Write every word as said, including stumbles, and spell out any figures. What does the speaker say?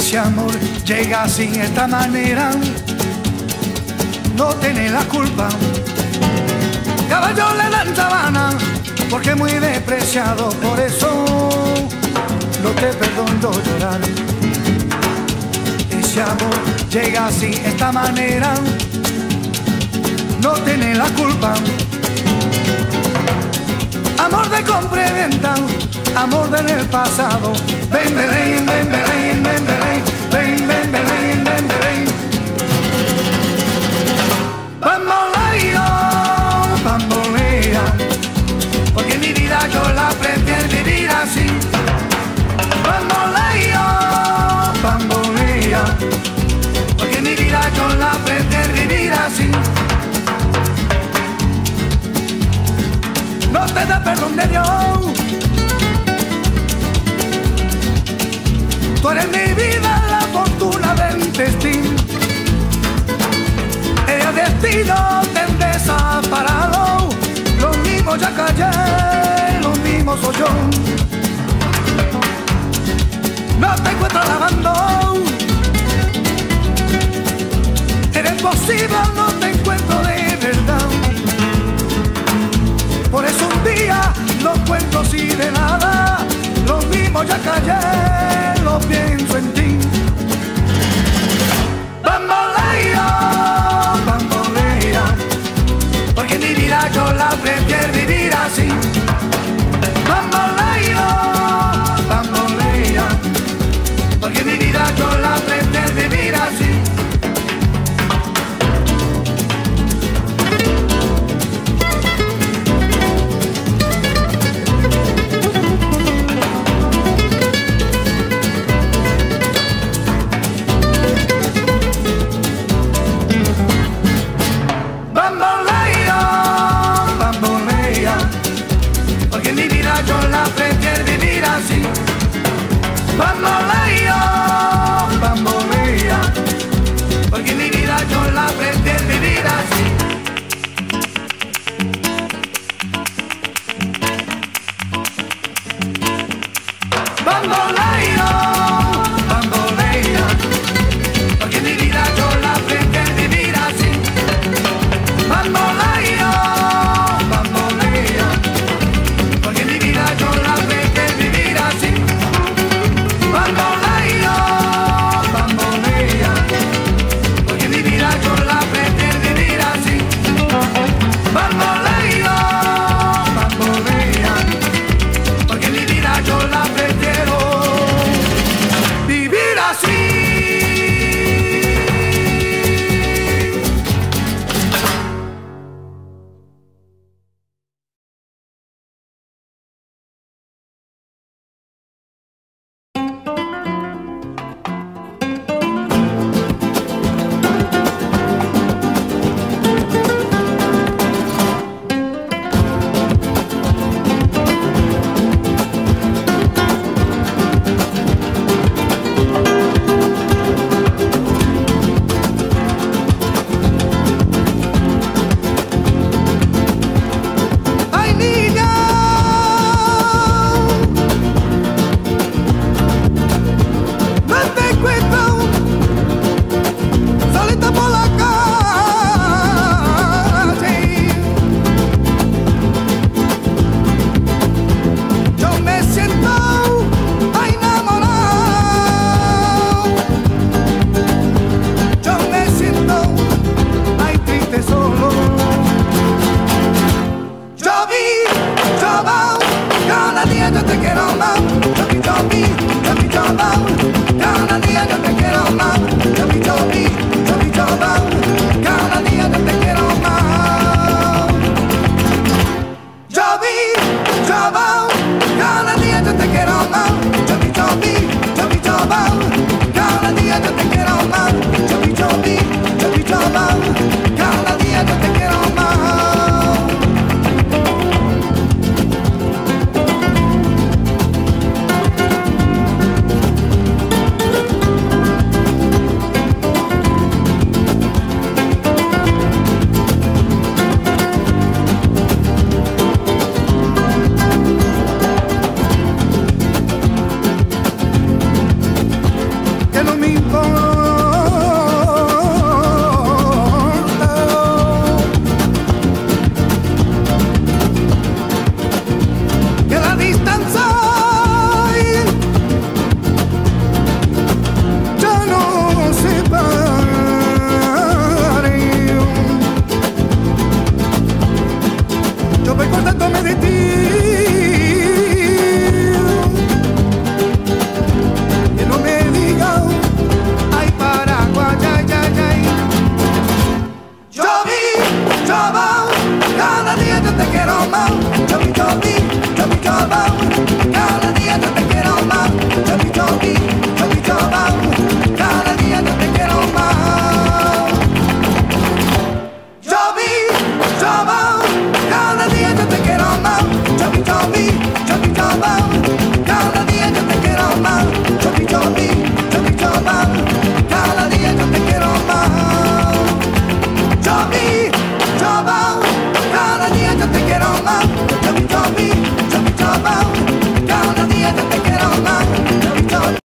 ese amor llega sin esta manera, no tiene la culpa. Caballo le dan sabana porque es muy despreciado, por eso no te perdono llorar. Ese amor llega así, esta manera, no tiene la culpa. Amor de compra y venta, amor del pasado. Ven, ven, ven, ven, ven, ven, ven, ven, ven, ven, ven, ven. Bamboleo, bambolea, porque mi vida yo la prefiero vivir así. Bamboleo, bambolea, porque mi vida yo la prefiero vivir así. No te da perdón de Dios, tú eres mi vida, la fortuna del destino. El destino te desaparado, lo mismo ya callé, lo mismo soy yo. No te encuentro lavando, eres posible, no te encuentro de verdad. Por eso un día no cuento así de nada, lo mismo ya callé, lo pienso en ti. Bamboleo, bambolea, porque mi vida yo la prefiero vivir así. Bamboleo, bambolea, porque mi vida yo la prefiero vivir así. Bamboleo, bambolea, porque mi vida yo la prefiero vivir así. Bamboleo, bambolea, porque mi vida yo la prefiero vivir así. Bamboleo, bambolea, porque mi vida yo la prefiero vivir así. Bamboleo, bambolea, porque mi vida yo la prefiero vivir así. Bamboleo, bambolea, porque mi vida yo la prefiero vivir así. que no me importa.